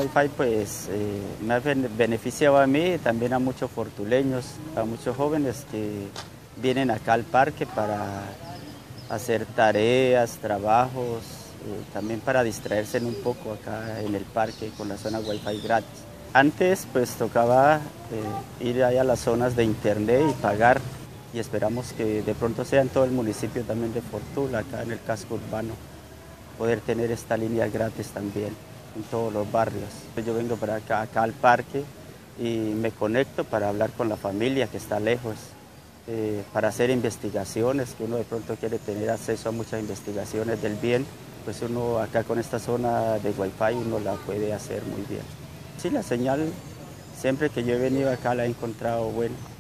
Wi-Fi pues me ha beneficiado a mí, también a muchos fortuleños, a muchos jóvenes que vienen acá al parque para hacer tareas, trabajos, también para distraerse un poco acá en el parque con la zona Wi-Fi gratis. Antes pues tocaba ir ahí a las zonas de internet y pagar, y esperamos que de pronto sea en todo el municipio también de Fortuna, acá en el casco urbano, poder tener esta línea gratis también en todos los barrios. Yo vengo para acá al parque y me conecto para hablar con la familia que está lejos, para hacer investigaciones, que uno de pronto quiere tener acceso a muchas investigaciones del bien, pues uno acá con esta zona de Wi-Fi uno la puede hacer muy bien. Sí, la señal siempre que yo he venido acá la he encontrado buena.